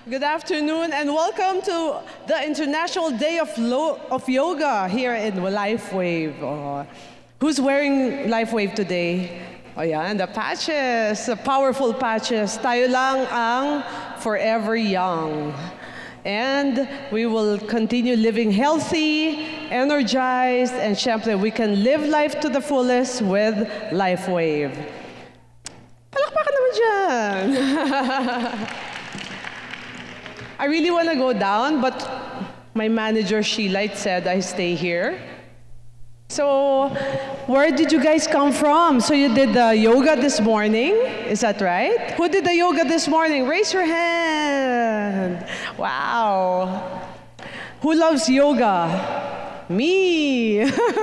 Good afternoon and welcome to the International Day of Yoga here in LifeWave. Who's wearing LifeWave today? Oh yeah, and the patches, the powerful patches. Tayo lang ang forever young. And we will continue living healthy, energized, and syempre we can live life to the fullest with LifeWave. Palakpakan naman dyan! I really want to go down, but my manager, Sheila, said I stay here. So, where did you guys come from? So you did the yoga this morning, is that right? Who did the yoga this morning? Raise your hand. Wow. Who loves yoga? Me.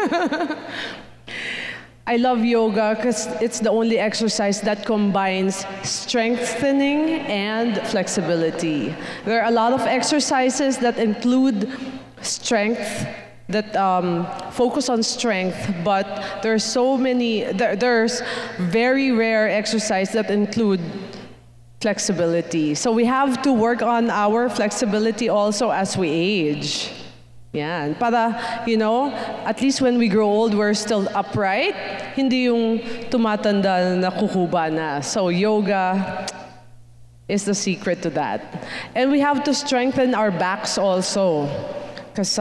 I love yoga because it's the only exercise that combines strengthening and flexibility. There are a lot of exercises that include strength, that focus on strength, but there's so many, there's very rare exercises that include flexibility. So we have to work on our flexibility also as we age. Yeah, para, you know, at least when we grow old, we're still upright. Hindi yung tumatanda na kukuba na. So yoga is the secret to that. And we have to strengthen our backs also. Because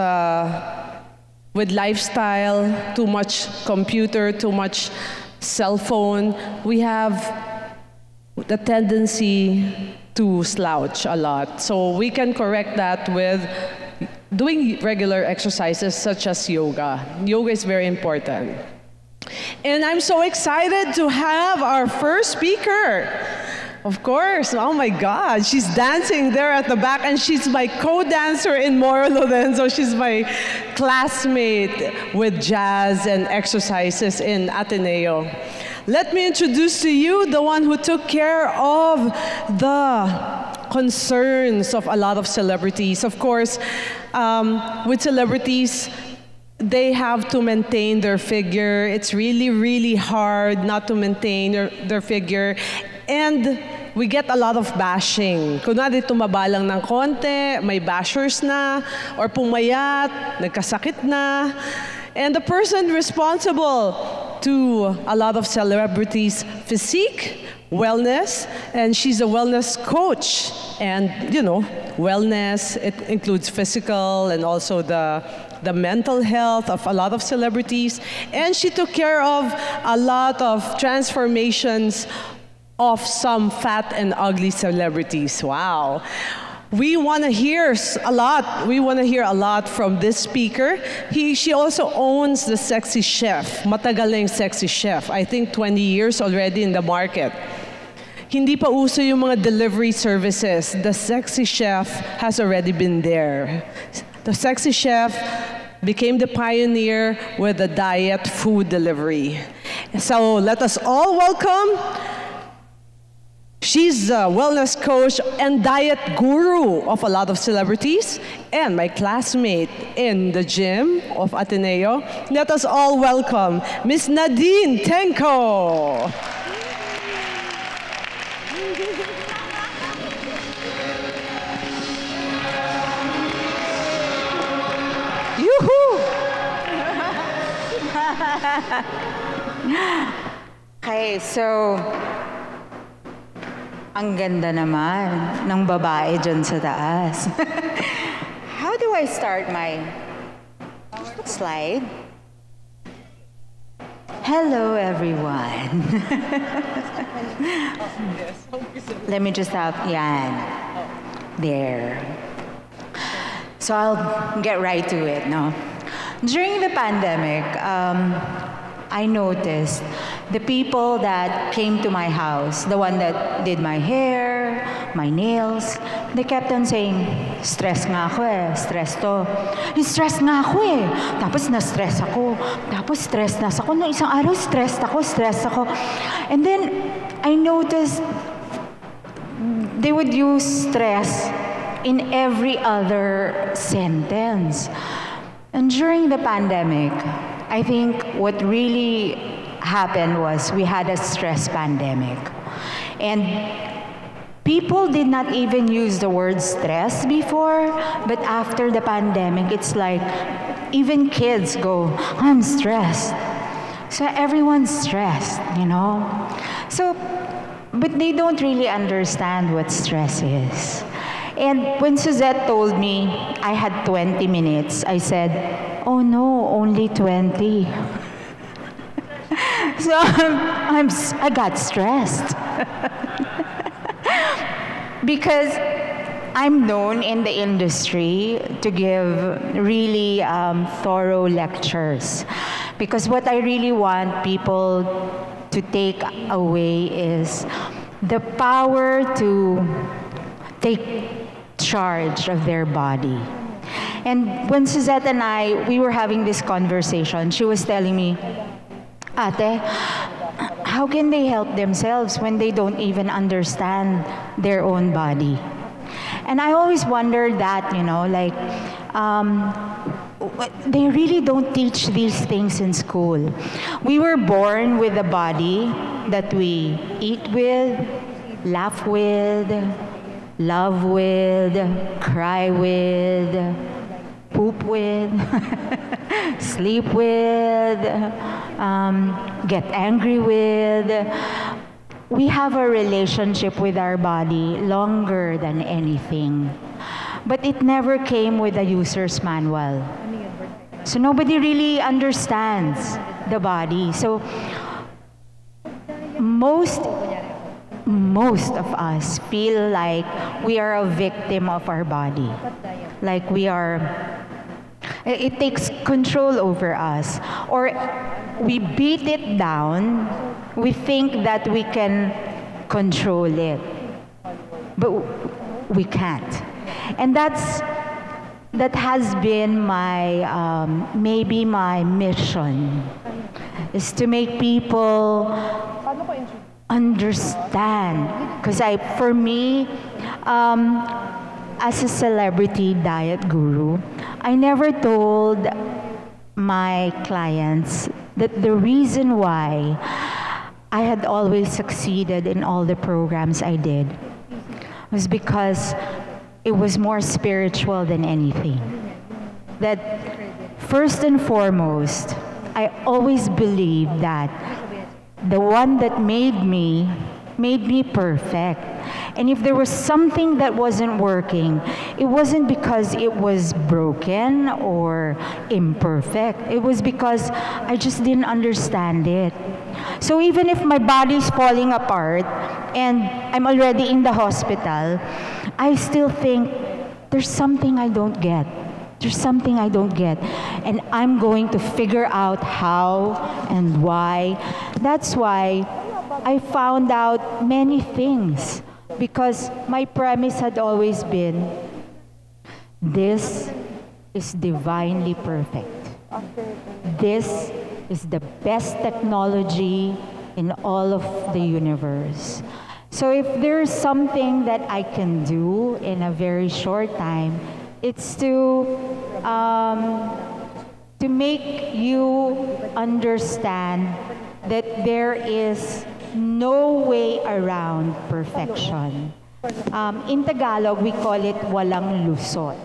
with lifestyle, too much computer, too much cell phone, we have the tendency to slouch a lot. So we can correct that with doing regular exercises such as yoga. Yoga is very important. And I'm so excited to have our first speaker. Of course, oh my God, she's dancing there at the back and she's my co-dancer in Moro Lorenzo. She's my classmate with jazz and exercises in Ateneo. Let me introduce to you the one who took care of the concerns of a lot of celebrities. Of course, with celebrities, they have to maintain their figure. It's really, really hard not to maintain their figure. And we get a lot of bashing. Kunwari tumaba lang ng konti, may bashers na, or pumayat, nagkasakit na. And the person responsible to a lot of celebrities' physique, wellness, and she's a wellness coach. And, you know, wellness, it includes physical and also the mental health of a lot of celebrities. And she took care of a lot of transformations of some fat and ugly celebrities. Wow. We want to hear a lot. We want to hear a lot from this speaker. She also owns the Sexy Chef, matagal na yung Sexy Chef. I think 20 years already in the market. Hindi pa uso yung mga delivery services. The Sexy Chef has already been there. The Sexy Chef became the pioneer with the diet food delivery. So let us all welcome. She's a wellness coach and diet guru of a lot of celebrities and my classmate in the gym of Ateneo. Let us all welcome Miss Nadine Tengco. Yoo-hoo! Okay, so ang ganda naman ng babae dyan sa taas. How do I start my slide? Hello, everyone. Let me just have, yan. There. So I'll get right to it, no? During the pandemic, I noticed the people that came to my house, the one that did my hair, my nails, they kept on saying, stress nga ako eh, stress to. Stress nga ako eh. Tapos na-stress ako. Tapos stress na ako. No, isang araw stress ako. And then I noticed they would use stress in every other sentence. And during the pandemic, I think what really happened was we had a stress pandemic. And People did not even use the word stress before, but after the pandemic, it's like even kids go, I'm stressed. So everyone's stressed, you know? So, but they don't really understand what stress is. And when Suzette told me I had 20 minutes, I said, oh no, only 20. So I got stressed. Because I'm known in the industry to give really thorough lectures. Because what I really want people to take away is the power to take charge of their body. And when Suzette and we were having this conversation, she was telling me, Ate, how can they help themselves when they don't even understand their own body? And I always wondered that, you know, like, they really don't teach these things in school. We were born with a body that we eat with, laugh with, love with, cry with, poop with, sleep with, get angry with. We have a relationship with our body longer than anything. But it never came with a user's manual. So nobody really understands the body. So most of us feel like we are a victim of our body. Like it takes control over us. Or we beat it down. We think that we can control it. But we can't. And that has been my, maybe my mission, is to make people understand. Because for me, as a celebrity diet guru, I never told my clients that the reason why I had always succeeded in all the programs I did was because it was more spiritual than anything. That first and foremost, I always believed that the one that made me perfect. And if there was something that wasn't working, it wasn't because it was broken or imperfect. It was because I just didn't understand it. So even if my body's falling apart and I'm already in the hospital, I still think there's something I don't get. There's something I don't get. And I'm going to figure out how and why. That's why I found out many things. Because my premise had always been, this is divinely perfect. This is the best technology in all of the universe. So if there's something that I can do in a very short time, it's to make you understand that there is no way around perfection. In Tagalog, we call it walang lusot.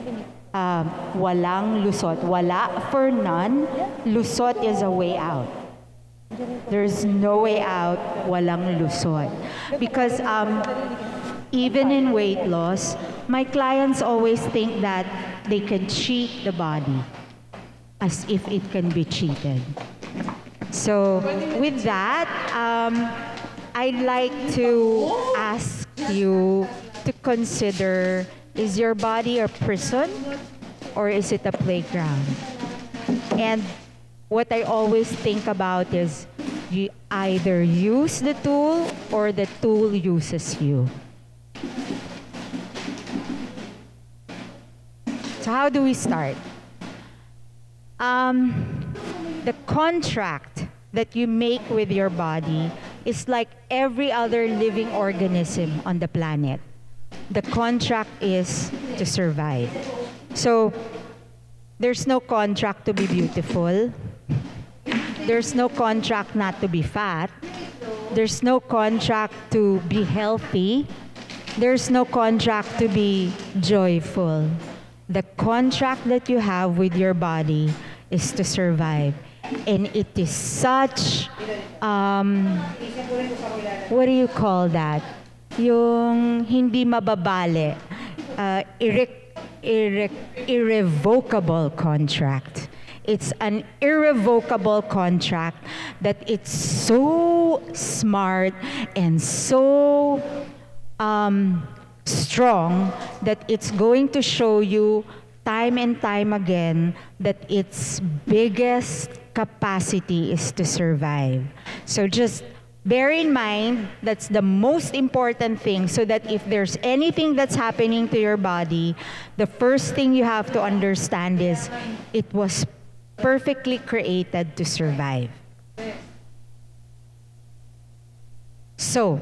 Walang lusot. Wala for none. Lusot is a way out. There's no way out. Walang lusot. Because even in weight loss, my clients always think that they can cheat the body as if it can be cheated. So with that, I'd like to ask you to consider, is your body a prison or is it a playground? And what I always think about is you either use the tool or the tool uses you. So how do we start? The contract that you make with your body is like every other living organism on the planet. The contract is to survive. So there's no contract to be beautiful. There's no contract not to be fat. There's no contract to be healthy. There's no contract to be joyful. The contract that you have with your body is to survive. And it is such, what do you call that? Yung hindi mababali, irrevocable contract. It's an irrevocable contract that it's so smart and so strong that it's going to show you time and time again that its biggest capacity is to survive. So just bear in mind, that's the most important thing, so that if there's anything that's happening to your body, the first thing you have to understand is it was perfectly created to survive. So,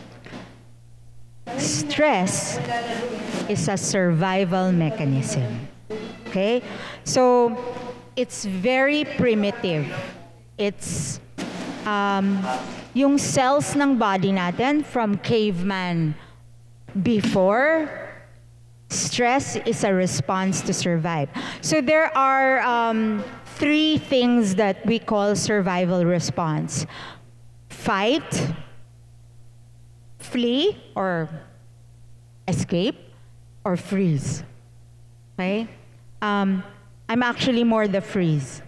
stress is a survival mechanism. Okay? So, it's very primitive. It's yung cells ng body natin from caveman before, stress is a response to survive. So there are 3 things that we call survival response. Fight, flee or escape, or freeze. Okay? I'm actually more the freeze.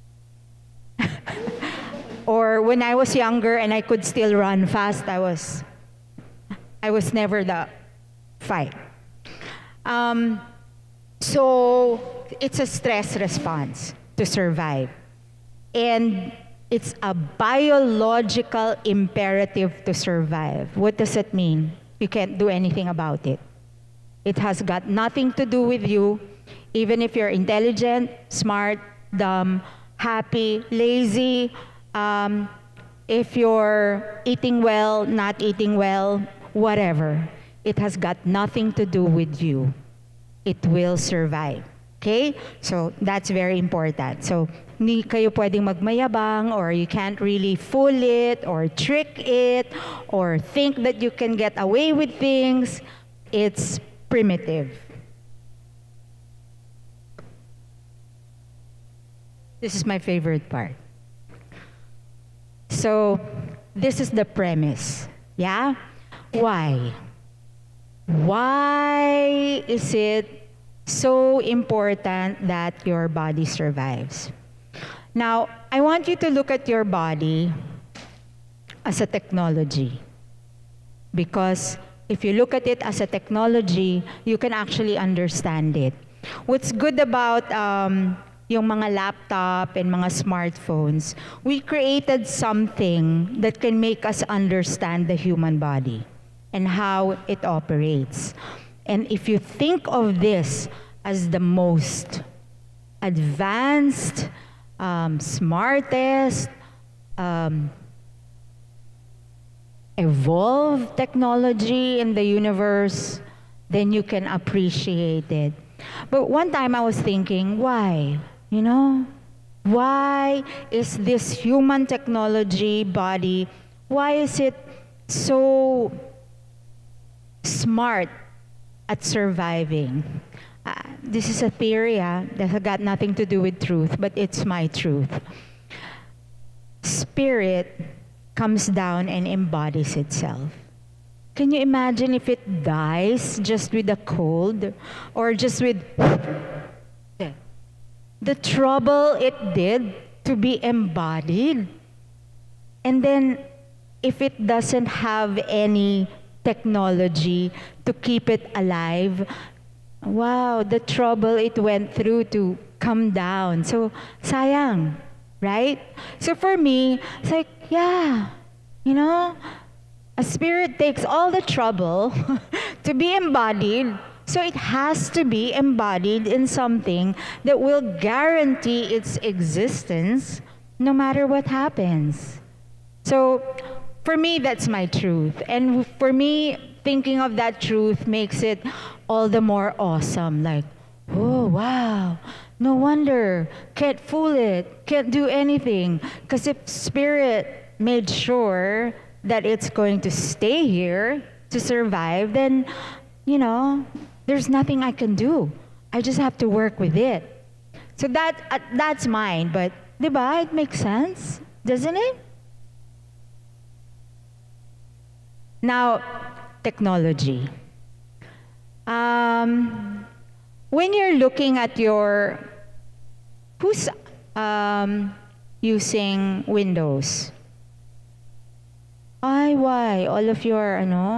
Or when I was younger and I could still run fast, I was never the fight. So it's a stress response to survive. And it's a biological imperative to survive. What does it mean? You can't do anything about it. It has got nothing to do with you, even if you're intelligent, smart, dumb, happy, lazy, if you're eating well, not eating well, whatever. It has got nothing to do with you. It will survive. Okay? So that's very important. So hindi kayo pwedeng magmayabang, or you can't really fool it or trick it or think that you can get away with things. It's primitive. This is my favorite part. So this is the premise. Yeah? Why? Why is it so important that your body survives? Now, I want you to look at your body as a technology. Because if you look at it as a technology, you can actually understand it. What's good about yung mga laptop and mga smartphones, we created something that can make us understand the human body and how it operates. And if you think of this as the most advanced, smartest, evolved technology in the universe, then you can appreciate it. But one time I was thinking, why? You know, why is this human technology body, why is it so smart at surviving? This is a theory that has got nothing to do with truth, but it's my truth. Spirit comes down and embodies itself. Can you imagine if it dies just with a cold or just with the trouble it did to be embodied? And then if it doesn't have any technology to keep it alive, wow, the trouble it went through to come down. So, sayang, right? So for me, it's like, yeah, you know, a spirit takes all the trouble to be embodied, so it has to be embodied in something that will guarantee its existence no matter what happens. So for me, that's my truth. And for me, thinking of that truth makes it all the more awesome. Like, oh, wow, no wonder, can't fool it, can't do anything. Because if spirit made sure that it's going to stay here, to survive, then, you know, there's nothing I can do. I just have to work with it. So that's mine, but diba, it makes sense, doesn't it? Now, technology. When you're looking at who's using Windows? Why? All of your,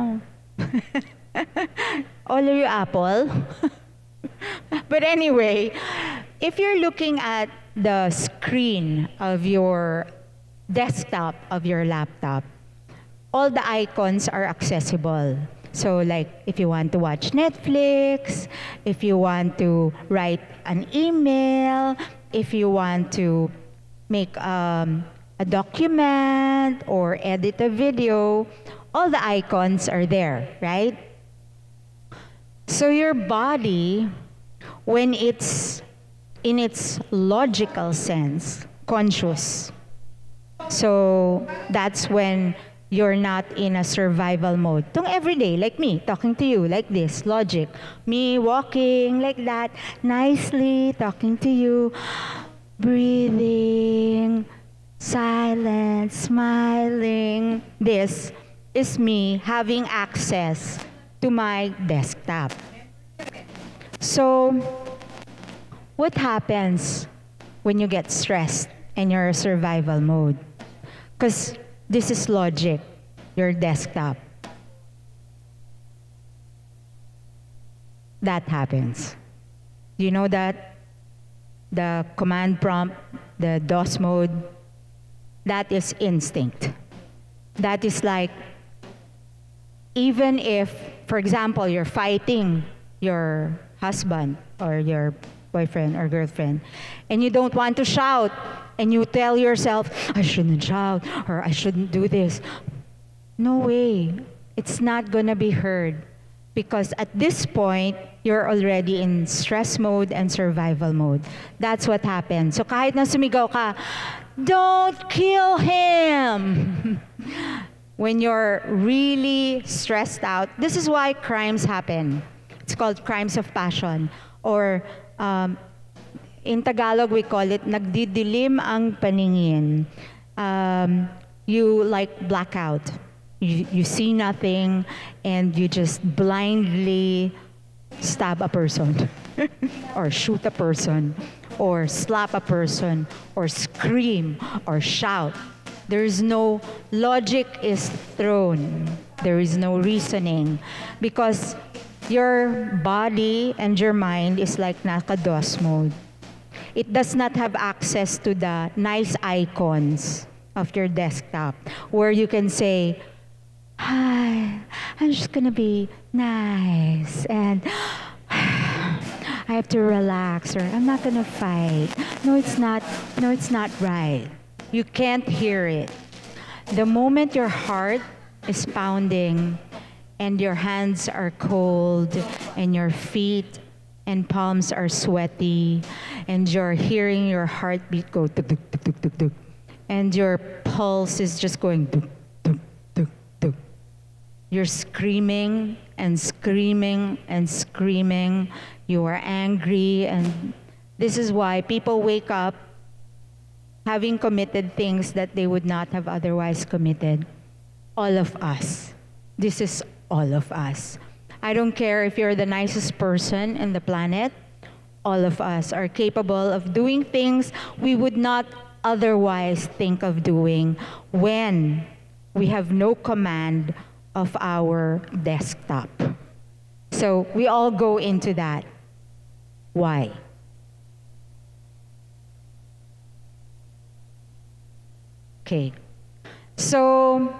all of you Apple? But anyway, if you're looking at the screen of your desktop, of your laptop, all the icons are accessible. So like if you want to watch Netflix, if you want to write an email, if you want to make a document or edit a video, all the icons are there, right? So your body, when it's in its logical sense, conscious, so that's when you're not in a survival mode. Tong everyday, like me, talking to you, like this, logic. Me walking like that, nicely, talking to you, breathing, silent, smiling. This is me having access to my desktop. So, what happens when you get stressed and you're in survival mode? Because this is logic, your desktop. That happens. You know that the command prompt, the DOS mode, that is instinct. That is like, even if, for example, you're fighting your husband or your boyfriend or girlfriend, and you don't want to shout, and you tell yourself, I shouldn't shout, or I shouldn't do this. No way. It's not gonna be heard. Because at this point, you're already in stress mode and survival mode. That's what happens. So kahit na sumigaw ka, don't kill him! When you're really stressed out, this is why crimes happen. It's called crimes of passion. Or in Tagalog, we call it, nagdidilim ang paningin. You like blackout. You see nothing, and you just blindly stab a person, or shoot a person, or slap a person, or scream, or shout. There is no logic is thrown. There is no reasoning, because your body and your mind is like naka-DOS mode. It does not have access to the nice icons of your desktop, where you can say, hi, I'm just gonna be nice, and I have to relax, or I'm not gonna fight. No, it's not right. You can't hear it. The moment your heart is pounding, and your hands are cold, and your feet and palms are sweaty, and you're hearing your heartbeat go tuk tuk tuk tuk tuk tuk, and your pulse is just going tuk tuk tuk tuk. You're screaming and screaming and screaming. You are angry, and this is why people wake up having committed things that they would not have otherwise committed. All of us. This is all of us. I don't care if you're the nicest person in the planet. All of us are capable of doing things we would not otherwise think of doing when we have no command of our desktop. So we all go into that. Why? Okay. So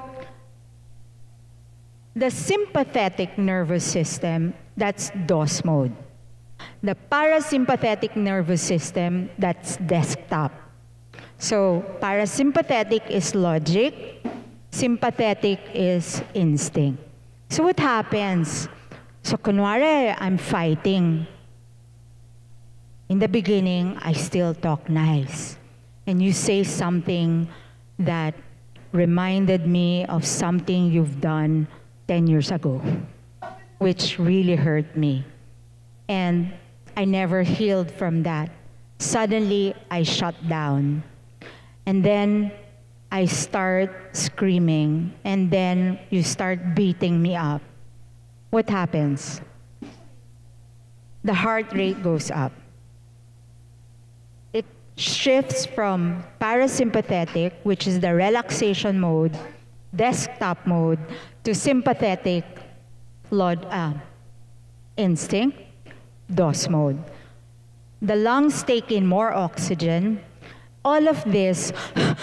the sympathetic nervous system, that's DOS mode. The parasympathetic nervous system, that's desktop. So parasympathetic is logic, sympathetic is instinct. So what happens? So kunwari, I'm fighting. In the beginning, I still talk nice. And you say something that reminded me of something you've done 10 years ago, which really hurt me. And I never healed from that. Suddenly, I shut down. And then I start screaming, and then you start beating me up. What happens? The heart rate goes up. It shifts from parasympathetic, which is the relaxation mode, desktop mode, to sympathetic instinct, DOS mode. The lungs take in more oxygen. All of this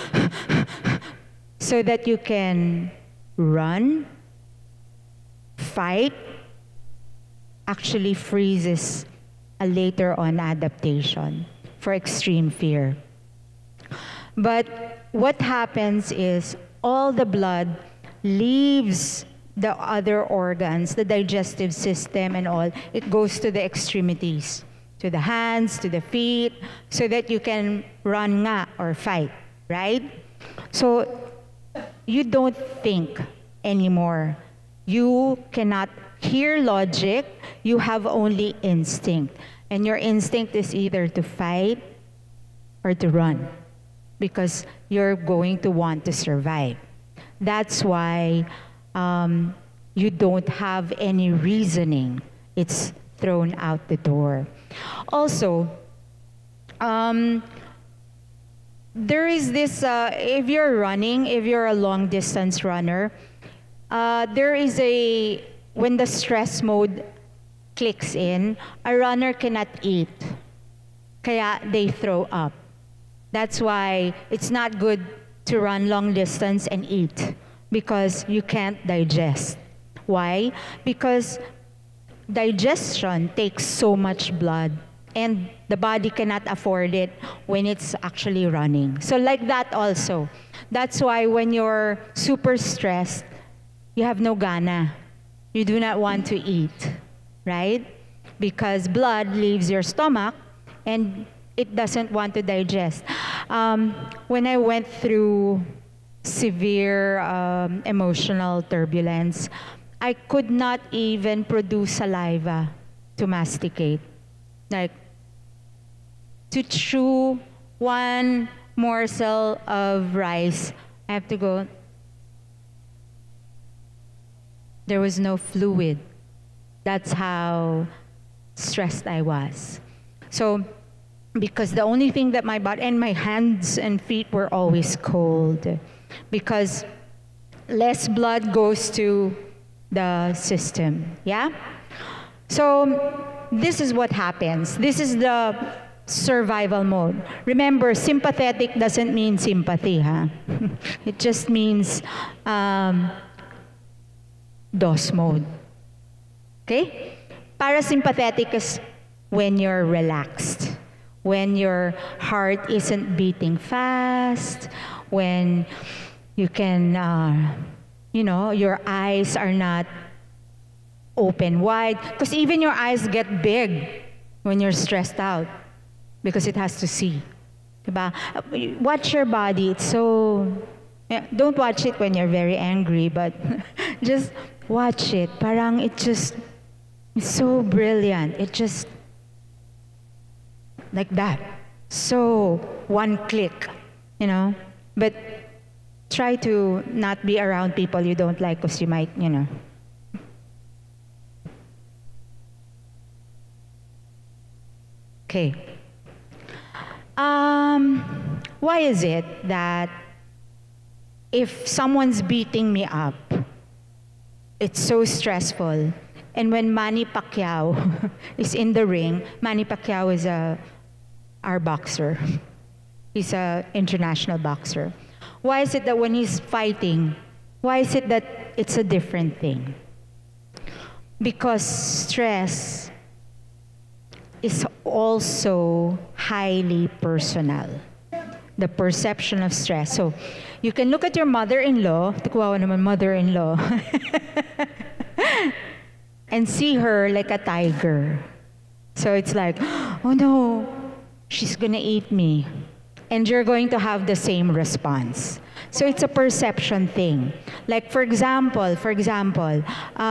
so that you can run, fight, actually freezes a later on adaptation for extreme fear. But what happens is all the blood leaves the other organs, the digestive system and all. It goes to the extremities, to the hands, to the feet, so that you can run nga or fight, right? So you don't think anymore. You cannot hear logic. You have only instinct. And your instinct is either to fight or to run, because you're going to want to survive. That's why you don't have any reasoning. It's thrown out the door. Also, there is this, if you're running, if you're a long distance runner, there is when the stress mode clicks in, a runner cannot eat. Kaya they throw up. That's why it's not good to run long distance and eat, because you can't digest. Why? Because digestion takes so much blood, and the body cannot afford it when it's actually running. So like that also. That's why when you're super stressed, you have no gana. You do not want to eat, right? Because blood leaves your stomach and it doesn't want to digest. When I went through severe emotional turbulence, I could not even produce saliva to masticate. Like, to chew one morsel of rice, I have to go. There was no fluid. That's how stressed I was. So, because the only thing that my body, and my hands and feet were always cold, because less blood goes to the system, yeah? So, this is what happens. This is the survival mode. Remember, sympathetic doesn't mean sympathy, huh? It just means DOS mode. Okay? Parasympathetic is when you're relaxed, when your heart isn't beating fast, when you can, your eyes are not open wide, because even your eyes get big when you're stressed out, because it has to see. Diba? Watch your body. It's so, don't watch it when you're very angry, but just watch it. Parang it's so brilliant. It just, like that. So, one click, But try to not be around people you don't like, because you might, Okay. Why is it that if someone's beating me up, it's so stressful? And when Manny Pacquiao is in the ring, Manny Pacquiao is our boxer. He's an international boxer. Why is it that when he's fighting, why is it that it's a different thing? Because stress is also highly personal. The perception of stress. So, you can look at your mother-in-law, kawawa naman mother-in-law, and see her like a tiger. So it's like, oh no, she's gonna eat me. And you're going to have the same response. So it's a perception thing. Like for example,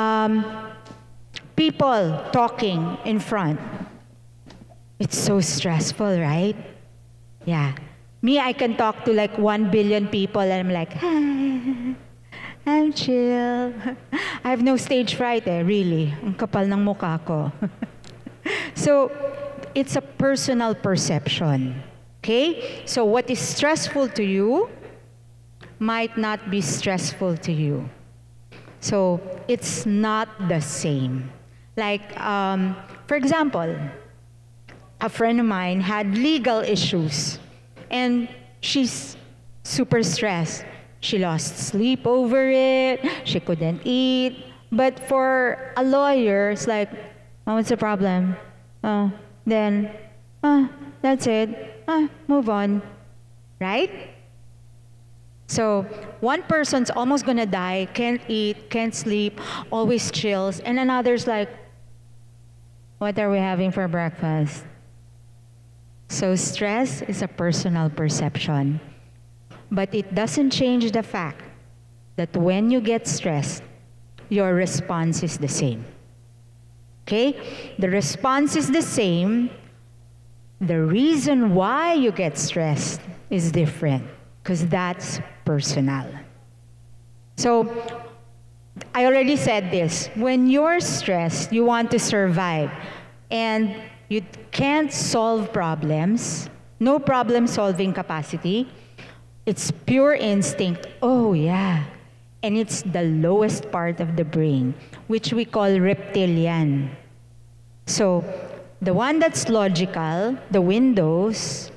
people talking in front. It's so stressful, right? Yeah. Me, I can talk to like 1 billion people and I'm like, hi, I'm chill. I have no stage fright really. Ang kapal ng mukha ko. So, it's a personal perception. Okay? So what is stressful to you might not be stressful to you. So, it's not the same. Like, for example, a friend of mine had legal issues and she's super stressed. She lost sleep over it, she couldn't eat. But for a lawyer, it's like, oh, what's the problem? Oh, then, that's it. Move on. Right? So, one person's almost gonna die, can't eat, can't sleep, always chills, and another's like, what are we having for breakfast? So stress is a personal perception. But it doesn't change the fact that when you get stressed, your response is the same. Okay? The response is the same. The reason why you get stressed is different, because that's personal. So, I already said this. When you're stressed, you want to survive. And you can't solve problems. No problem-solving capacity. It's pure instinct. Oh, yeah. And it's the lowest part of the brain, which we call reptilian. So, the one that's logical, the windows,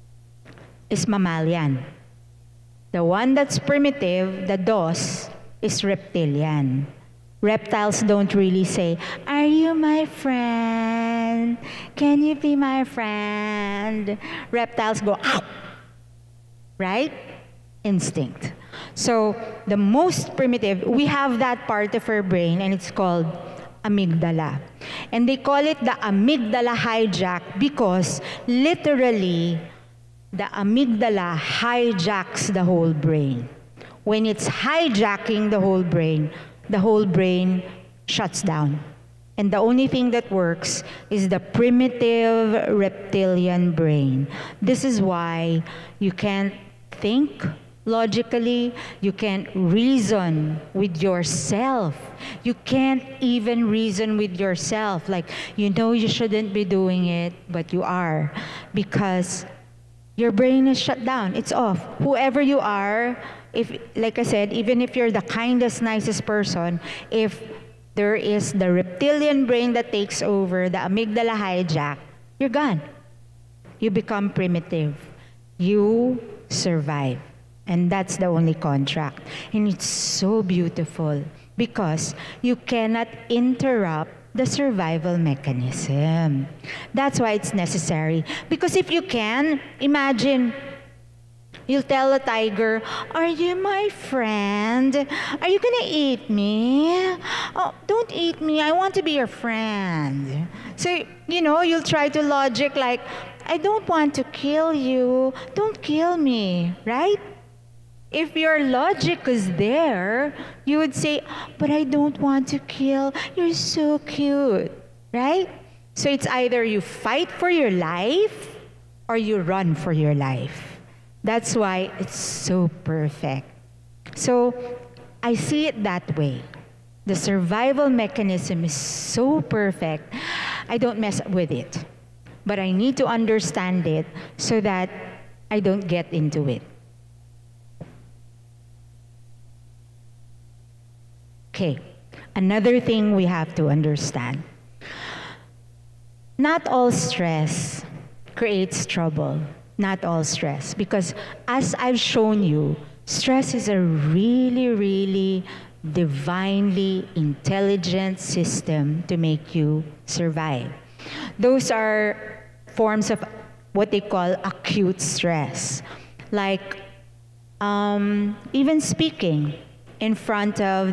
is mammalian. The one that's primitive, the DOS, is reptilian. Reptiles don't really say, are you my friend? Can you be my friend? Reptiles go, ow! Right? Instinct. So, the most primitive, we have that part of our brain and it's called amygdala. And they call it the amygdala hijack because literally, the amygdala hijacks the whole brain. When it's hijacking the whole brain shuts down. And the only thing that works is the primitive reptilian brain. This is why you can't think logically, you can't reason with yourself. You can't even reason with yourself. Like, you know you shouldn't be doing it, but you are. Because your brain is shut down. It's off. Whoever you are, if, like I said, even if you're the kindest, nicest person, if there is the reptilian brain that takes over, the amygdala hijack, you're gone. You become primitive. You survive. And that's the only contract. And it's so beautiful because you cannot interrupt the survival mechanism. That's why it's necessary. Because if you can, imagine, you'll tell a tiger, are you my friend? Are you gonna eat me? Oh, don't eat me, I want to be your friend. So, you know, you'll try to logic like, I don't want to kill you, don't kill me, right? If your logic is there, you would say, but I don't want to kill, you're so cute, right? So it's either you fight for your life or you run for your life. That's why it's so perfect. So I see it that way. The survival mechanism is so perfect, I don't mess with it. But I need to understand it so that I don't get into it. Okay, another thing we have to understand. Not all stress creates trouble. Not all stress. Because as I've shown you, stress is a really, really divinely intelligent system to make you survive. Those are forms of what they call acute stress. Like even speaking in front of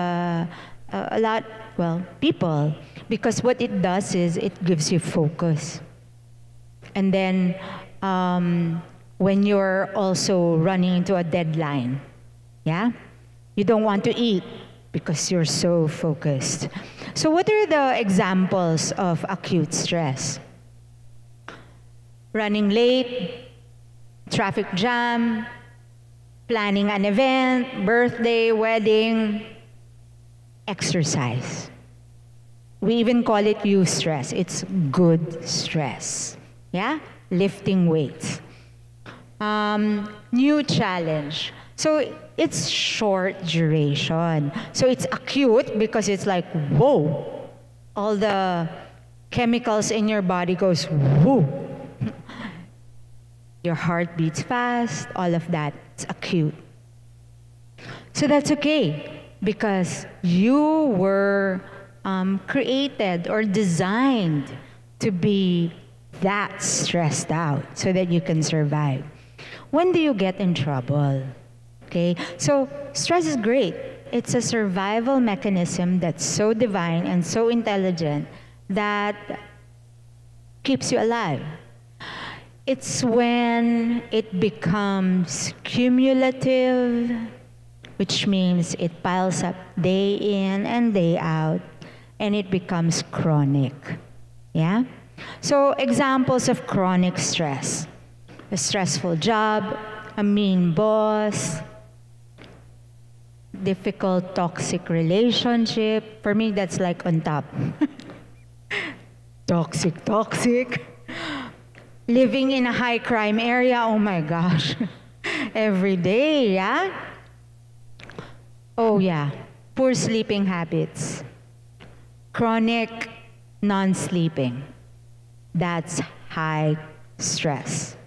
people, because what it does is it gives you focus. And then when you're also running into a deadline. Yeah? You don't want to eat because you're so focused. So what are the examples of acute stress? Running late, traffic jam, planning an event, birthday, wedding, exercise. We even call it eustress. It's good stress. Yeah? Lifting weights. New challenge. So it's short duration. So it's acute because it's like, whoa. All the chemicals in your body goes, whoa. Your heart beats fast, all of that. It's acute. So that's okay because you were created or designed to be that stressed out so that you can survive. When do you get in trouble? Okay, so stress is great. It's a survival mechanism that's so divine and so intelligent that keeps you alive. It's when it becomes cumulative, which means it piles up day in and day out, and it becomes chronic. Yeah? So examples of chronic stress. A stressful job, a mean boss, difficult toxic relationship. For me, that's like on top. Toxic. Living in a high crime area, oh my gosh. Every day, yeah? Oh yeah, poor sleeping habits. Chronic non-sleeping. That's high stress.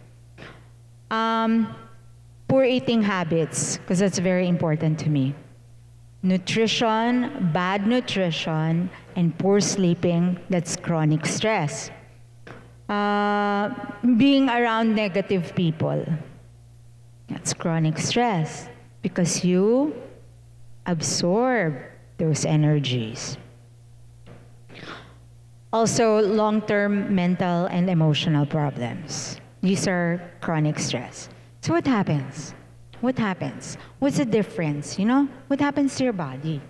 Poor eating habits, because that's very important to me. Nutrition, bad nutrition, and poor sleeping, that's chronic stress. Being around negative people, that's chronic stress because you absorb those energies. Also, long-term mental and emotional problems. These are chronic stress. So what happens? What happens? What's the difference, you know? What happens to your body?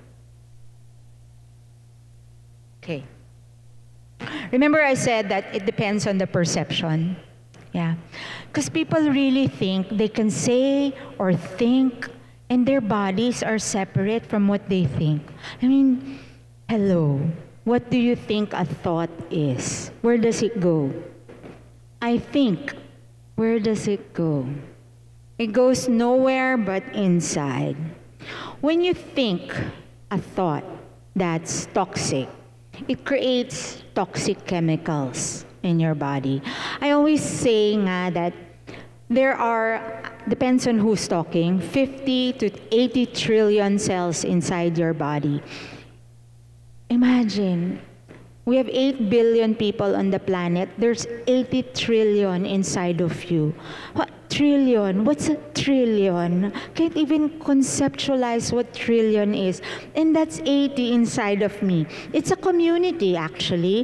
Okay. Remember I said that it depends on the perception. Yeah. Because people really think they can say or think and their bodies are separate from what they think. I mean, hello. What do you think a thought is? Where does it go? I think. Where does it go? It goes nowhere but inside. When you think a thought that's toxic, it creates toxic chemicals in your body. I always say nga that there are, depends on who's talking, 50 to 80 trillion cells inside your body. Imagine, we have 8 billion people on the planet. There's 80 trillion inside of you. What trillion? What's a trillion? Can't even conceptualize what trillion is. And that's 80 inside of me. It's a community, actually.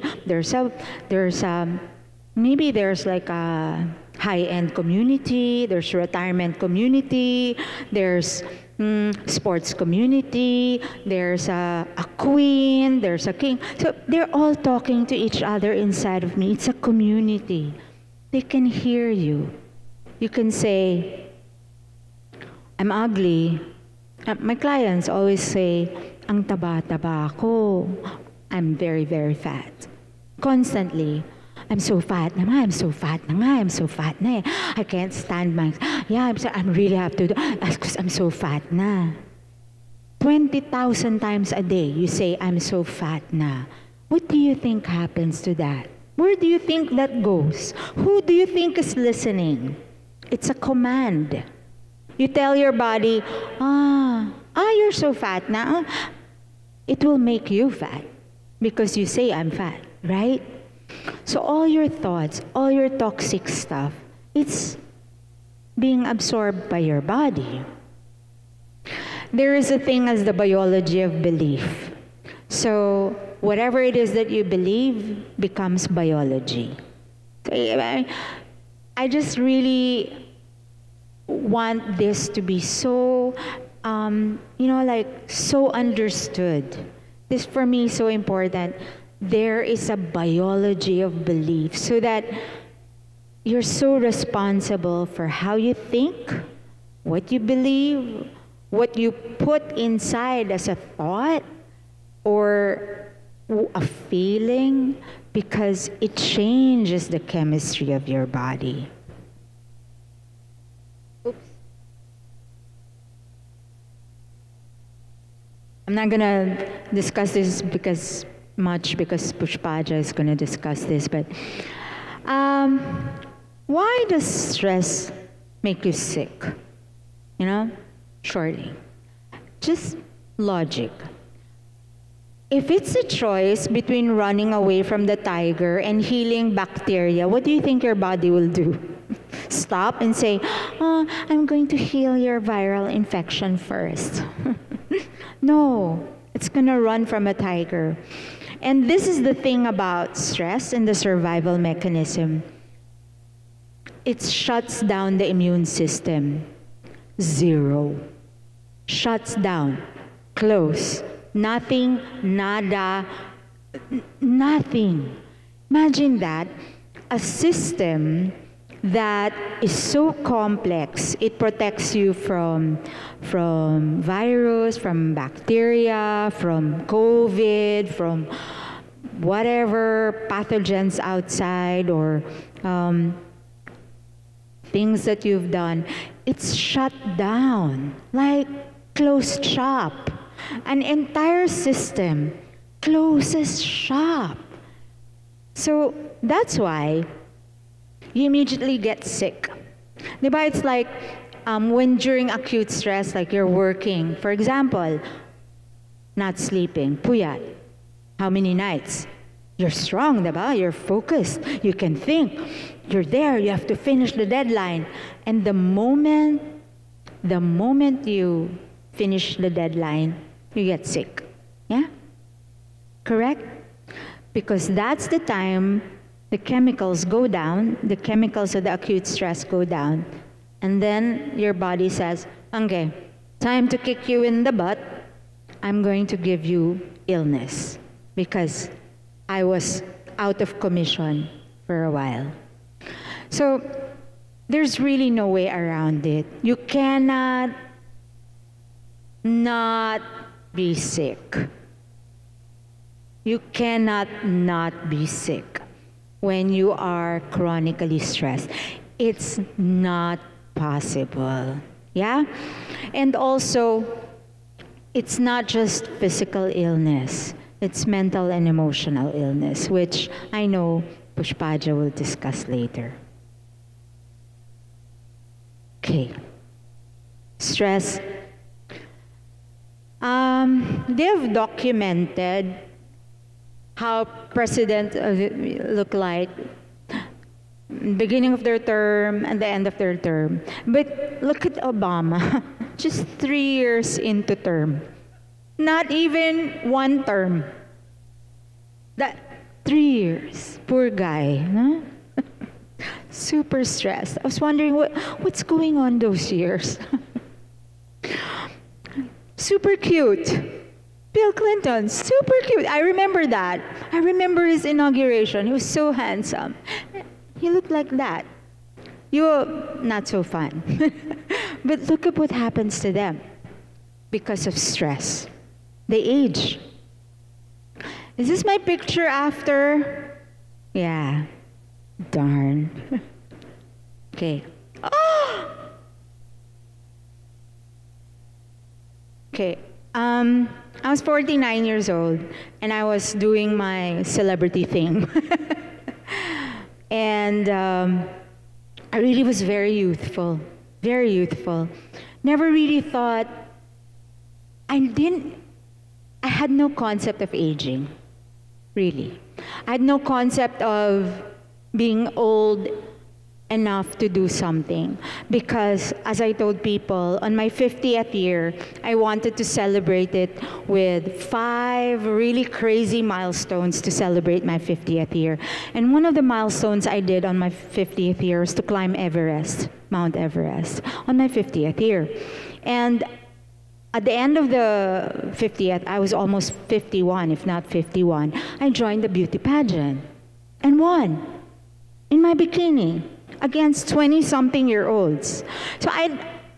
Maybe there's like a high-end community, there's retirement community, there's sports community, there's a queen, there's a king. So they're all talking to each other inside of me. It's a community. They can hear you. You can say, I'm ugly. My clients always say, ang taba-taba ako. I'm very, very fat. Constantly. I'm so fat na nga, I'm so fat na nga, I'm so fat na eh. I can't stand my, yeah, I'm really have to do, because I'm so fat na. 20,000 times a day, you say, I'm so fat na. What do you think happens to that? Where do you think that goes? Who do you think is listening? It's a command. You tell your body, you're so fat na. It will make you fat because you say I'm fat, right? So all your thoughts, all your toxic stuff, it's being absorbed by your body. There is a thing as the biology of belief. So whatever it is that you believe becomes biology. I just really want this to be so, like so understood. This for me is so important. There is a biology of belief so that you're so responsible for how you think, what you believe, what you put inside as a thought or a feeling, because it changes the chemistry of your body. Oops. I'm not gonna discuss this because Pushpaja is gonna discuss this, but why does stress make you sick? Shortly. Just logic. If it's a choice between running away from the tiger and healing bacteria, what do you think your body will do? Stop and say, "Oh, I'm going to heal your viral infection first." No, it's gonna run from a tiger. And this is the thing about stress and the survival mechanism. It shuts down the immune system. Zero. Shuts down. Close. Nothing, nada, nothing. Imagine that. A system that is so complex. It protects you from virus, from bacteria, from COVID, from whatever pathogens outside or things that you've done. It's shut down, like closed shop. An entire system closes shop. So that's why you immediately get sick. Diba? It's like when during acute stress, like you're working, for example, not sleeping, puyat. How many nights? You're strong, diba? You're focused. You can think. You're there. You have to finish the deadline. And the moment you finish the deadline, you get sick. Yeah? Correct? Because that's the time the chemicals go down, the chemicals of the acute stress go down, and then your body says, okay, time to kick you in the butt. I'm going to give you illness because I was out of commission for a while. So there's really no way around it. You cannot not be sick. You cannot not be sick when you are chronically stressed. It's not possible. Yeah? And also, it's not just physical illness. It's mental and emotional illness, which I know Pushpaja will discuss later. Okay. Stress. They've documented how presidents look like beginning of their term and the end of their term. But look at Obama, just 3 years into term. Not even one term. That 3 years. Poor guy. Huh? Super stressed. I was wondering what's going on those years. Super cute. Bill Clinton, super cute. I remember that. I remember his inauguration. He was so handsome. He looked like that. You're not so fun. But look at what happens to them because of stress. They age. Is this my picture after? Yeah. Darn. Okay. Oh! Okay. I was 49 years old, and I was doing my celebrity thing. And I really was very youthful. Very youthful. Never really thought, I had no concept of aging, really. I had no concept of being old enough to do something, because as I told people, on my 50th year, I wanted to celebrate it with 5 really crazy milestones to celebrate my 50th year. And one of the milestones I did on my 50th year was to climb Everest, Mount Everest, on my 50th year. And at the end of the 50th, I was almost 51, if not 51, I joined the beauty pageant and won in my bikini against 20-something-year-olds. So I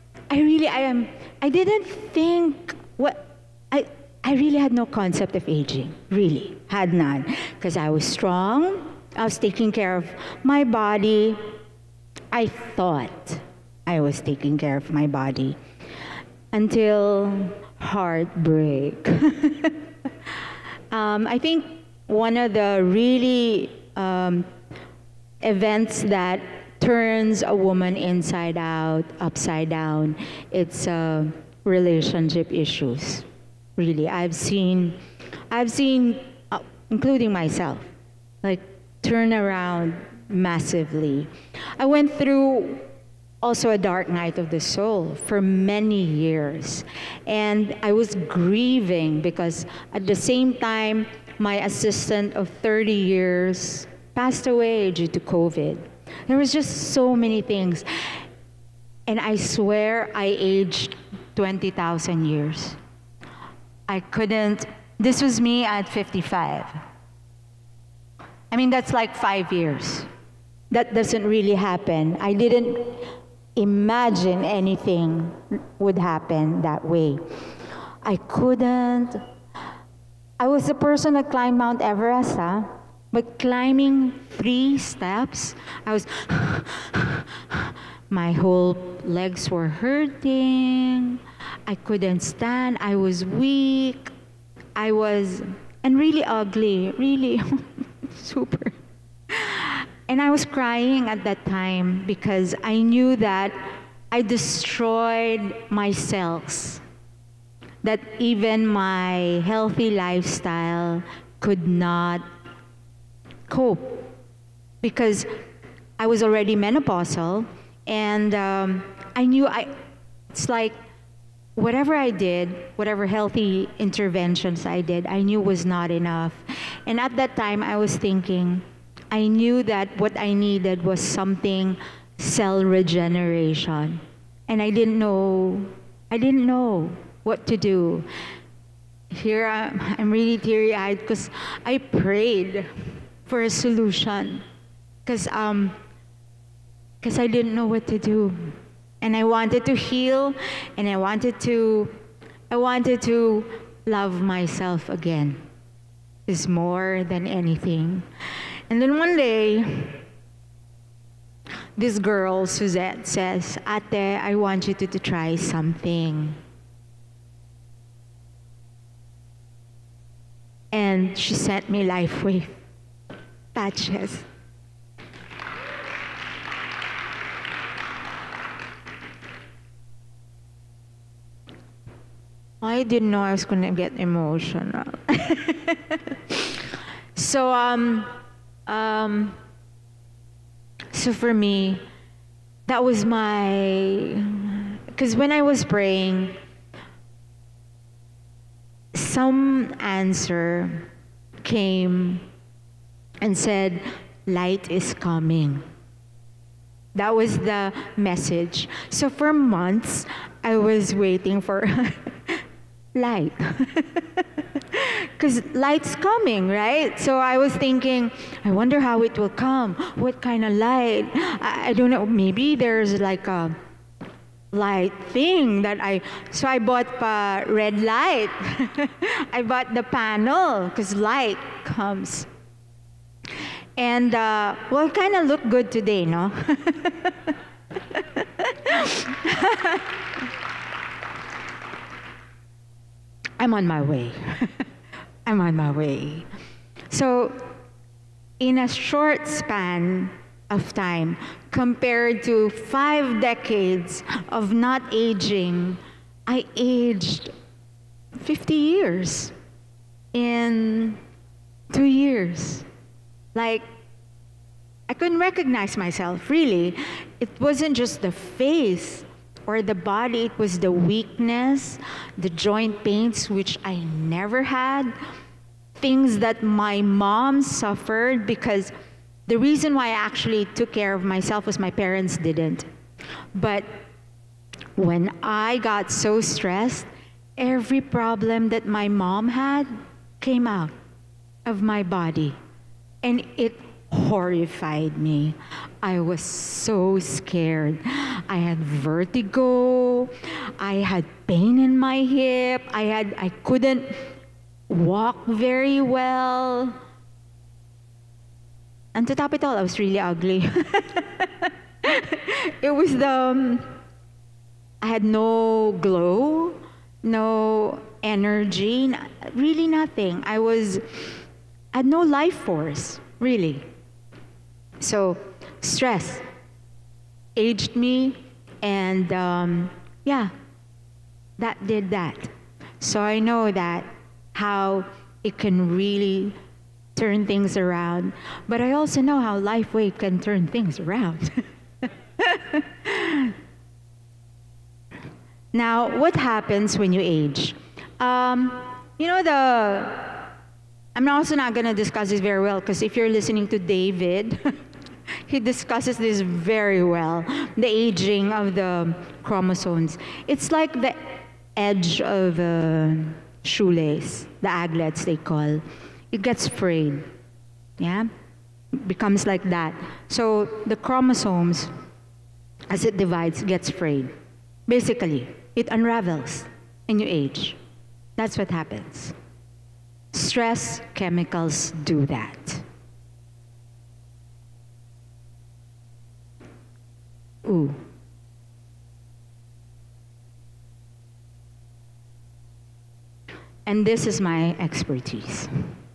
didn't think I really had no concept of aging, really, had none. Because I was strong, I was taking care of my body. I thought I was taking care of my body until heartbreak. I think one of the really events that turns a woman inside out, upside down, it's relationship issues. Really, I've seen, including myself, like turn around massively. I went through also a dark night of the soul for many years, and I was grieving because at the same time, my assistant of 30 years passed away due to COVID. There was just so many things. And I swear I aged 20,000 years. I couldn't, this was me at 55. I mean, that's like 5 years. That doesn't really happen. I didn't imagine anything would happen that way. I was the person that climbed Mount Everest, but climbing 3 steps, I was, my whole legs were hurting. I couldn't stand. I was weak. And really ugly, really super. And I was crying at that time because I knew that I destroyed my cells, that even my healthy lifestyle could not cope, because I was already menopausal, and I knew it's like whatever I did, whatever healthy interventions I did, I knew was not enough. And at that time, I was thinking, I knew that what I needed was something cell regeneration. And I didn't know what to do. Here I'm really teary-eyed because I prayed for a solution, because I didn't know what to do. And I wanted to heal, and I wanted to love myself again. Is more than anything. And then one day, this girl, Suzette, says, "Ate, I want you to try something." And she sent me LifeWave patches. I didn't know I was going to get emotional. So for me, that was because when I was praying, some answer came and said, light is coming. That was the message. So for months, I was waiting for light. Because light's coming, right? So I was thinking, I wonder how it will come. What kind of light? I don't know. Maybe there's like a light thing so I bought red light. I bought the panel because light comes. And, well, it kind of looked good today, no? I'm on my way. I'm on my way. So, in a short span of time, compared to 5 decades of not aging, I aged 50 years in 2 years. Like, I couldn't recognize myself, really. It wasn't just the face or the body, it was the weakness, the joint pains, which I never had, things that my mom suffered, because the reason why I actually took care of myself was my parents didn't. But when I got so stressed, every problem that my mom had came out of my body. And it horrified me. I was so scared. I had vertigo. I had pain in my hip. I couldn't walk very well. And to top it all, I was really ugly. It was I had no glow, no energy, really nothing. I had no life force, really. So stress aged me, and yeah, that did that. So I know that how it can really turn things around, but I also know how LifeWave can turn things around. Now, what happens when you age? You know, I'm also not going to discuss this very well, because if you're listening to David, he discusses this very well, the aging of the chromosomes. It's like the edge of a shoelace, the aglets they call. It gets frayed, yeah? Becomes like that. So the chromosomes, as it divides, gets frayed. Basically, it unravels and you age. That's what happens. Stress chemicals do that. Ooh. And this is my expertise.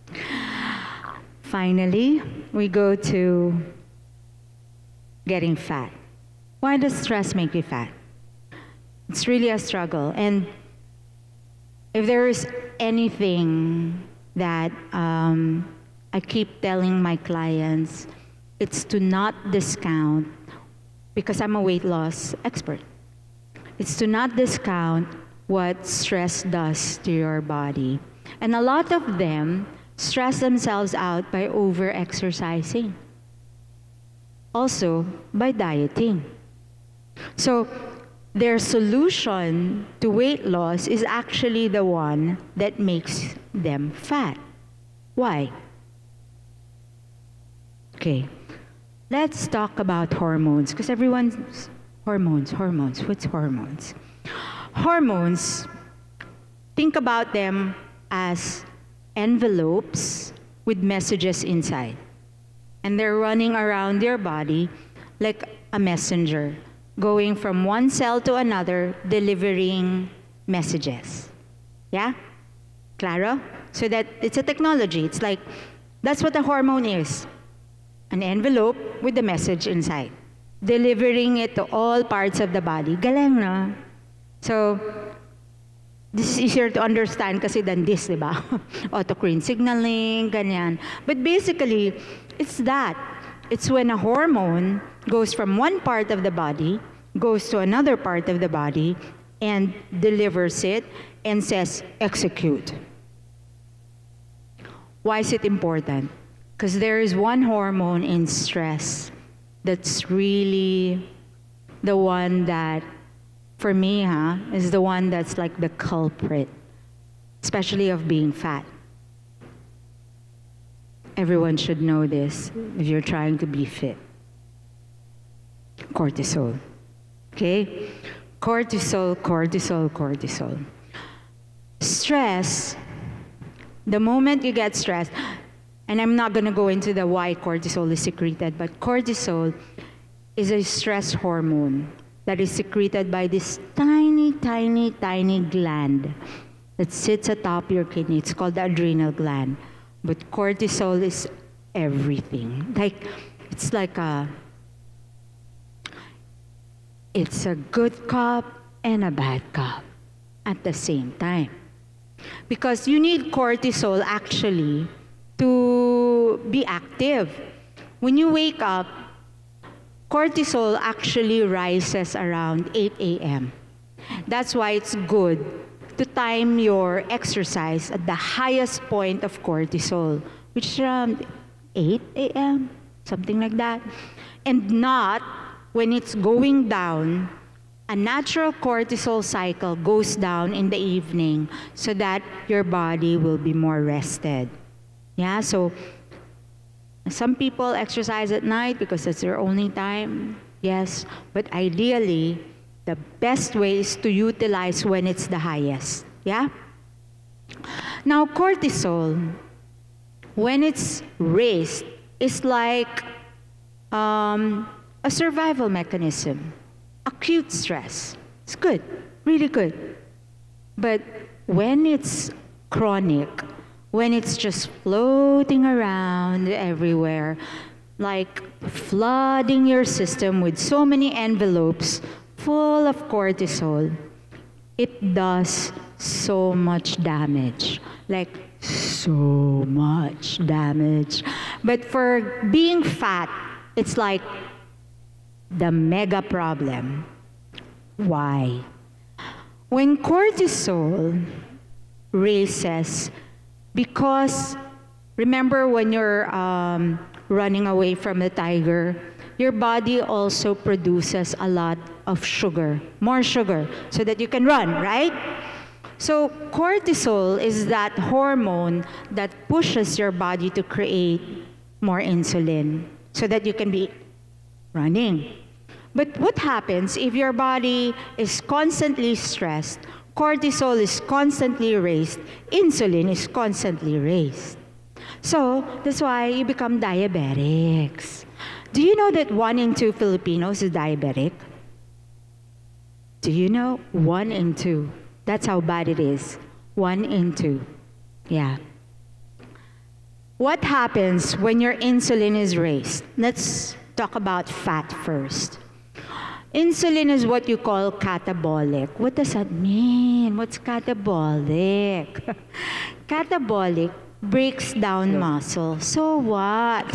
Finally, we go to getting fat. Why does stress make you fat? It's really a struggle. And if there is anything that I keep telling my clients, it's to not discount, because I'm a weight loss expert. It's to not discount what stress does to your body. And a lot of them stress themselves out by over-exercising. Also, by dieting. So, their solution to weight loss is actually the one that makes them fat. Why? Okay, let's talk about hormones, because everyone's hormones. What's hormones? Hormones, think about them as envelopes with messages inside. And they're running around your body like a messenger, going from one cell to another, delivering messages. Yeah? Claro? So that it's a technology. It's like, that's what a hormone is. An envelope with the message inside, delivering it to all parts of the body. Galing, no? So, this is easier to understand kasi than this, di ba? Autocrine signaling, ganyan. But basically, it's that. It's when a hormone goes from one part of the body, goes to another part of the body, and delivers it, and says, execute. Why is it important? Because there is one hormone in stress that's really the one that, for me, is the one that's like the culprit, especially of being fat. Everyone should know this if you're trying to be fit. Cortisol. Okay? Cortisol, cortisol, cortisol. Stress, the moment you get stressed, and I'm not going to go into the why cortisol is secreted, but cortisol is a stress hormone that is secreted by this tiny, tiny, tiny gland that sits atop your kidney. It's called the adrenal gland. But cortisol is everything. Like, it's like it's a good cop and a bad cop at the same time. Because you need cortisol actually to be active. when you wake up, cortisol actually rises around 8 a.m. That's why it's good to time your exercise at the highest point of cortisol, which is around 8 a.m., something like that, and not when it's going down. A natural cortisol cycle goes down in the evening so that your body will be more rested. Yeah, so some people exercise at night because that's their only time. Yes, but ideally, the best way is to utilize when it's the highest. Yeah? Now, cortisol, when it's raised, is like a survival mechanism. Acute stress. It's good, really good. But when it's chronic, when it's just floating around everywhere, like flooding your system with so many envelopes full of cortisol, it does so much damage. Like, so much damage. But for being fat, it's like the mega problem. Why? When cortisol raises, because remember when you're running away from the tiger, your body also produces a lot of sugar, more sugar, so that you can run, right? So cortisol is that hormone that pushes your body to create more insulin so that you can be running. But what happens if your body is constantly stressed, cortisol is constantly raised, insulin is constantly raised? So that's why you become diabetics. Do you know that 1 in 2 Filipinos is diabetic? Do you know? 1 in 2. That's how bad it is. 1 in 2. Yeah. What happens when your insulin is raised? Let's talk about fat first. Insulin is what you call catabolic. What does that mean? What's catabolic? Catabolic breaks down muscle. So what?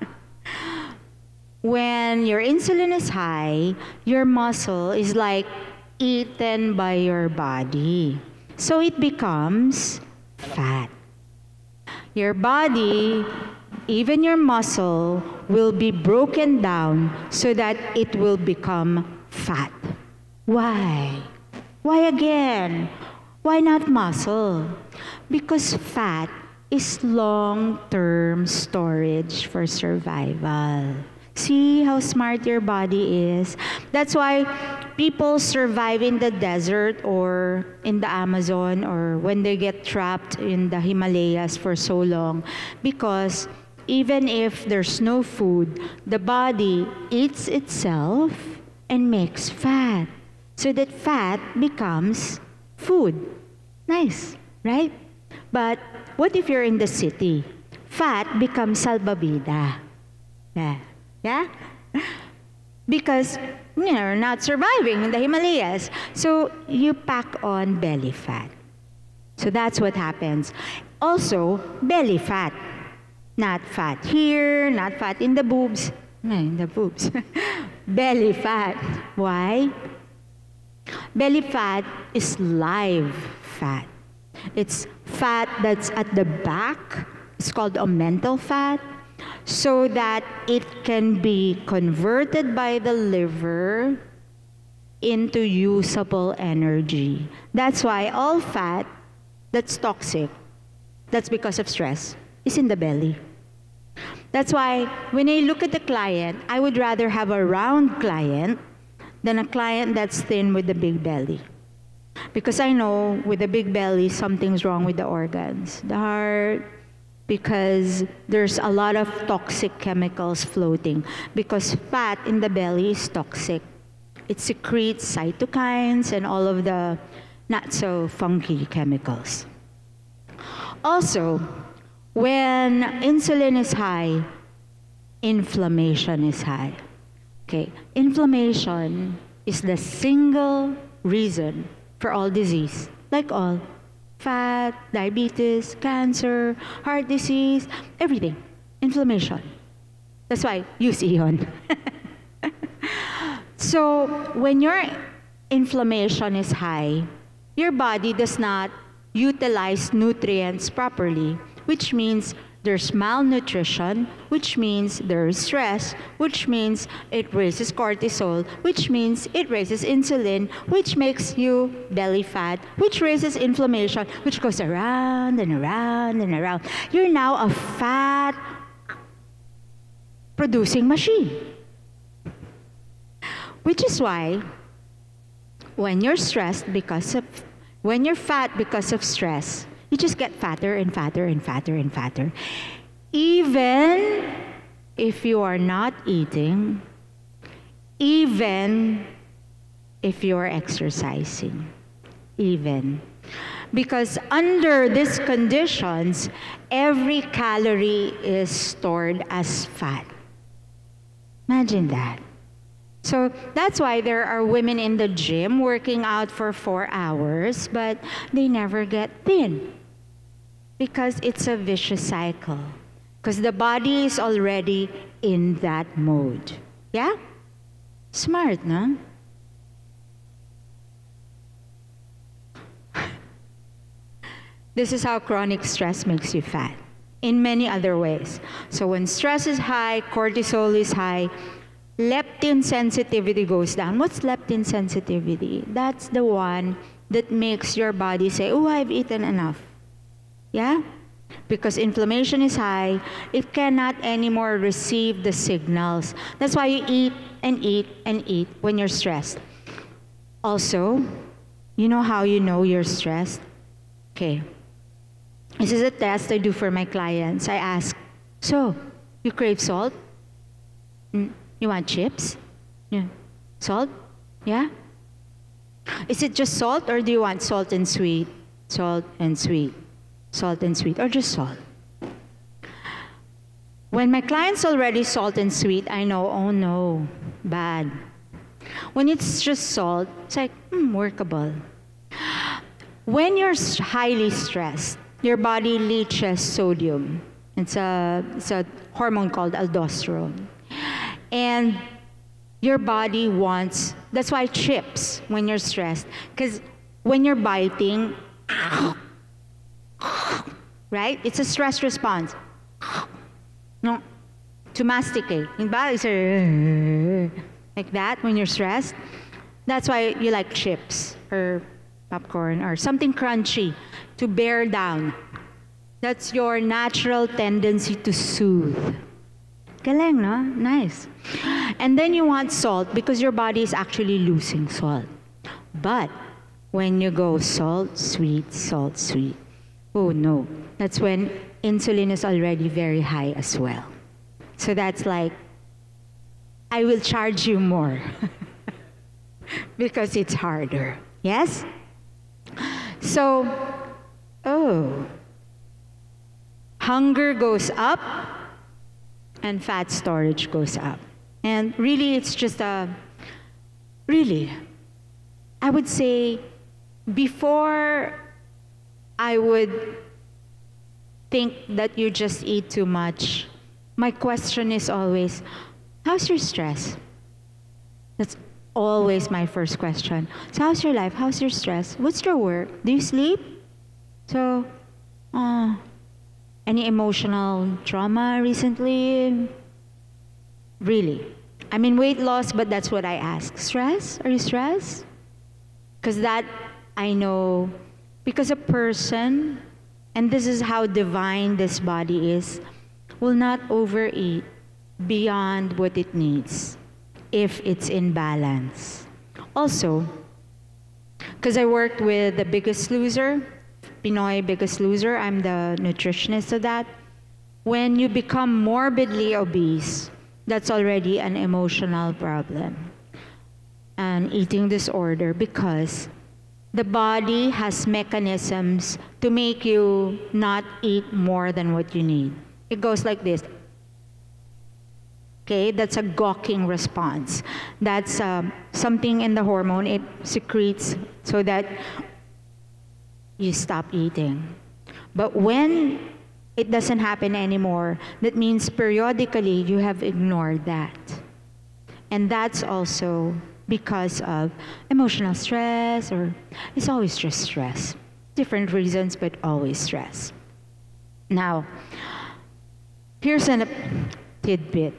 When your insulin is high, your muscle is like eaten by your body. So it becomes fat. Your body, even your muscle, will be broken down so that it will become fat. Why? Why again? Why not muscle? Because fat is long-term storage for survival. See how smart your body is? That's why people survive in the desert or in the Amazon or when they get trapped in the Himalayas for so long, because even if there's no food, the body eats itself and makes fat. So that fat becomes food. Nice, right? But what if you're in the city? Fat becomes salbabida. Yeah. Yeah? Because you're not surviving in the Himalayas. So you pack on belly fat. So that's what happens. Also, belly fat. Not fat here, not fat in the boobs. In the boobs. Belly fat. Why? Belly fat is live fat. It's fat that's at the back. It's called omental fat, so that it can be converted by the liver into usable energy. That's why all fat that's toxic, that's because of stress, is in the belly. That's why when I look at the client, I would rather have a round client than a client that's thin with a big belly. Because I know with a big belly, something's wrong with the organs. The heart, because there's a lot of toxic chemicals floating. Because fat in the belly is toxic. It secretes cytokines and all of the not so funky chemicals. Also, when insulin is high, inflammation is high. Okay, inflammation is the single reason for all disease, like all. Fat, diabetes, cancer, heart disease, everything. Inflammation. That's why, use Ion. So, when your inflammation is high, your body does not utilize nutrients properly, which means there's malnutrition, which means there's stress, which means it raises cortisol, which means it raises insulin, which makes you belly fat, which raises inflammation, which goes around and around and around. You're now a fat producing machine. Which is why when you're stressed when you're fat because of stress, you just get fatter and fatter and fatter and fatter. Even if you are not eating, even if you are exercising, even. Because under these conditions, every calorie is stored as fat. Imagine that. So that's why there are women in the gym working out for 4 hours, but they never get thin. Because it's a vicious cycle. Because the body is already in that mode. Yeah? Smart, no? This is how chronic stress makes you fat. In many other ways. So when stress is high, cortisol is high, leptin sensitivity goes down. What's leptin sensitivity? That's the one that makes your body say, oh, I've eaten enough. Yeah? Because inflammation is high, it cannot anymore receive the signals. That's why you eat and eat and eat when you're stressed. Also, you know how you know you're stressed? Okay. This is a test I do for my clients. I ask, so, you crave salt? You want chips? Yeah. Salt? Yeah? Is it just salt or do you want salt and sweet? Salt and sweet. Salt and sweet, or just salt? When my client's already salt and sweet, I know, oh no, bad. When it's just salt, it's like, workable. When you're highly stressed, your body leaches sodium. It's a hormone called aldosterone. And your body wants, that's why chips when you're stressed. Because when you're biting, right? It's a stress response. No, to masticate. Yung body is like that when you're stressed. That's why you like chips or popcorn or something crunchy to bear down. That's your natural tendency to soothe. Galing, no? Nice. And then you want salt because your body is actually losing salt. But when you go salt, sweet, oh no. That's when insulin is already very high as well. So that's like, I will charge you more because it's harder. Yes? So, hunger goes up and fat storage goes up. And really, it's just I would say, before I would think that you just eat too much, my question is always, how's your stress? That's always my first question. So how's your life? How's your stress? What's your work? Do you sleep? So, any emotional trauma recently? Really? I mean, weight loss, but that's what I ask. Stress? Are you stressed? Because that, I know, because a person, and this is how divine this body is, will not overeat beyond what it needs if it's in balance. Also, because I worked with The Biggest Loser, Pinoy Biggest Loser, I'm the nutritionist of that. When you become morbidly obese, that's already an emotional problem, an eating disorder, because the body has mechanisms to make you not eat more than what you need. It goes like this. Okay, that's a gawking response. That's something in the hormone, it secretes so that you stop eating. But when it doesn't happen anymore. That means periodically you have ignored that. And that's also because of emotional stress, or it's always just stress. Different reasons, but always stress. Now, here's a tidbit.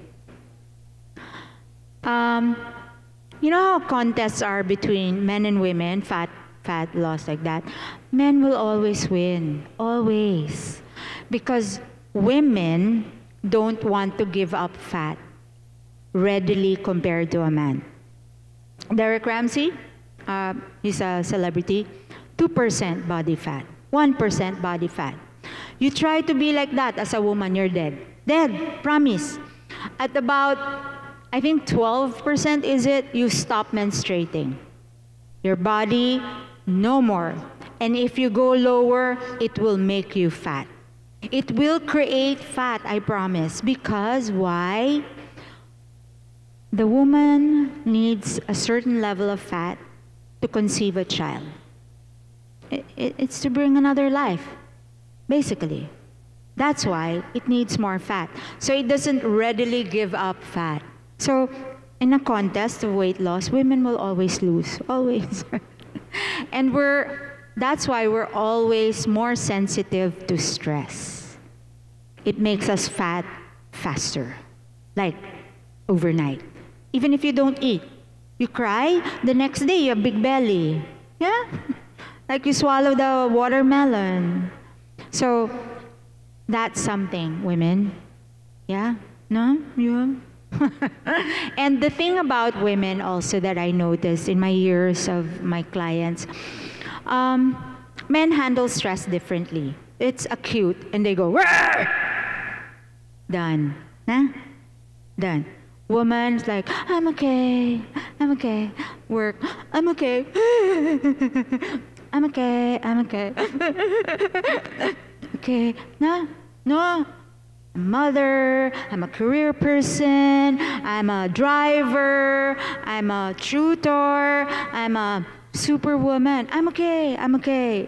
You know how contests are between men and women, fat loss like that? Men will always win, always. Because women don't want to give up fat readily compared to a man. Derek Ramsey, he's a celebrity, 2% body fat, 1% body fat. You try to be like that as a woman, you're dead. Dead, promise. At about, I think 12% is it, you stop menstruating. Your body, no more. And if you go lower, it will make you fat. It will create fat, I promise. Because why? The woman needs a certain level of fat to conceive a child. It's to bring another life, basically. That's why it needs more fat. So it doesn't readily give up fat. So in a contest of weight loss, women will always lose, always. And that's why we're always more sensitive to stress. It makes us fat faster, like overnight. Even if you don't eat, you cry, the next day you have big belly. Yeah? Like you swallow the watermelon. So that's something, women. Yeah? No? You? And the thing about women also that I noticed in my years of my clients, men handle stress differently. It's acute and they go, "Rawr!" Done. Huh? Done. Woman's like, I'm okay. Work, I'm okay. I'm okay. Okay, no. I'm a mother, I'm a career person, I'm a driver, I'm a tutor, I'm a superwoman. I'm okay. I'm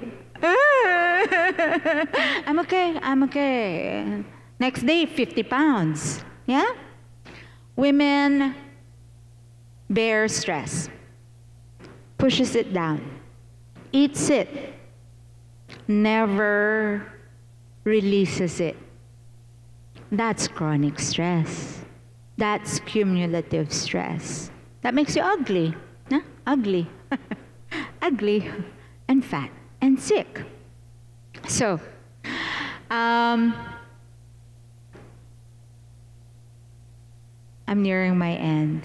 okay. Next day, 50 pounds. Yeah? Women bear stress, pushes it down, eats it, never releases it. That's chronic stress. That's cumulative stress. That makes you ugly. Huh? Ugly. Ugly and fat and sick. So, I'm nearing my end.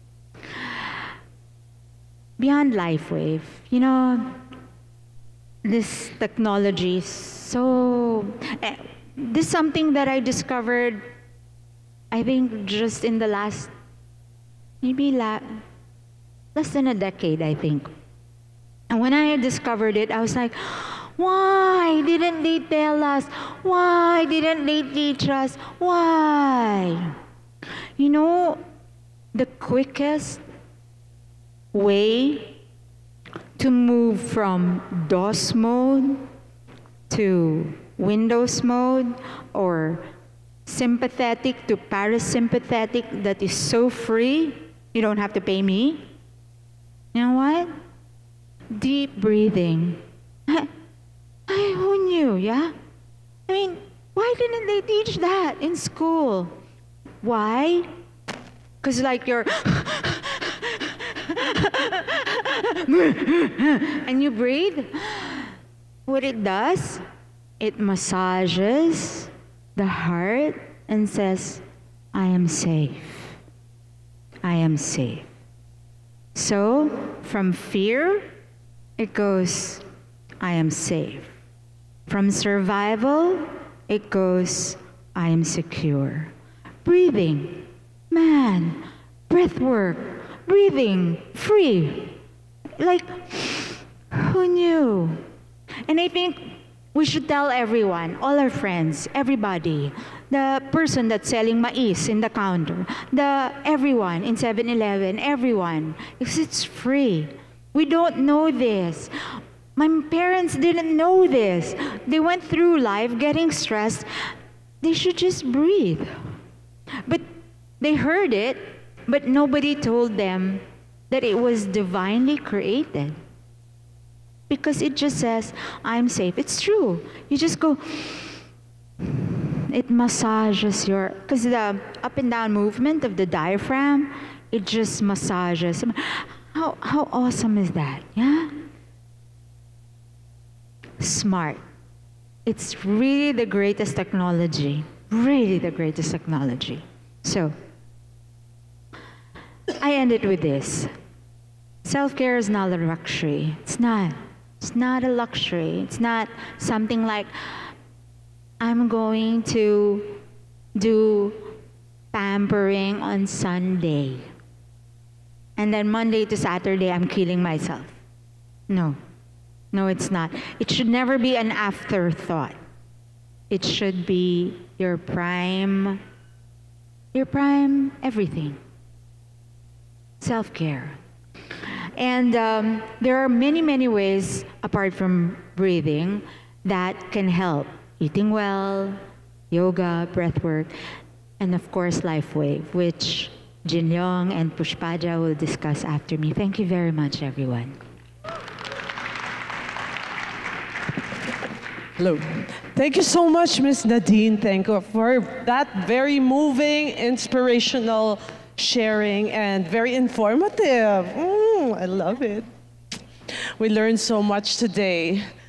Beyond LifeWave, you know, this technology is so... this is something that I discovered, I think, just in the last, maybe less than a decade, I think. And when I discovered it, I was like, why didn't they tell us? Why didn't they teach us? Why? You know, the quickest way to move from DOS mode to Windows mode, or sympathetic to parasympathetic, that is so free, you don't have to pay me. You know what? Deep breathing. Who knew, yeah? I mean, why didn't they teach that in school? Why? Because like you're and you breathe. What it does, it massages the heart and says, I am safe. I am safe. So from fear, it goes, I am safe. From survival, it goes, I am secure. Breathing, man, breath work, breathing, free. Like, who knew? And I think we should tell everyone, all our friends, everybody, the person that's selling mais in the counter, everyone in 7-Eleven, everyone, because it's free. We don't know this. My parents didn't know this. They went through life getting stressed. They should just breathe. But they heard it, but nobody told them that it was divinely created. Because it just says, I'm safe. It's true. You just go, it massages your, because the up and down movement of the diaphragm, it just massages. How awesome is that? Yeah? Smart. It's really the greatest technology. Really the greatest technology. So, I end it with this. Self-care is not a luxury. It's not. It's not a luxury. It's not something like, I'm going to do pampering on Sunday. And then Monday to Saturday, I'm killing myself. No. No, it's not. It should never be an afterthought. It should be your prime everything. Self-care. And there are many, many ways, apart from breathing, that can help. Eating well, yoga, breath work, and of course, LifeWave, which Jin Yong and Pushpaja will discuss after me. Thank you very much, everyone. Hello. Thank you so much, Ms. Nadine Tengco, for that very moving, inspirational sharing and very informative. I love it. We learned so much today.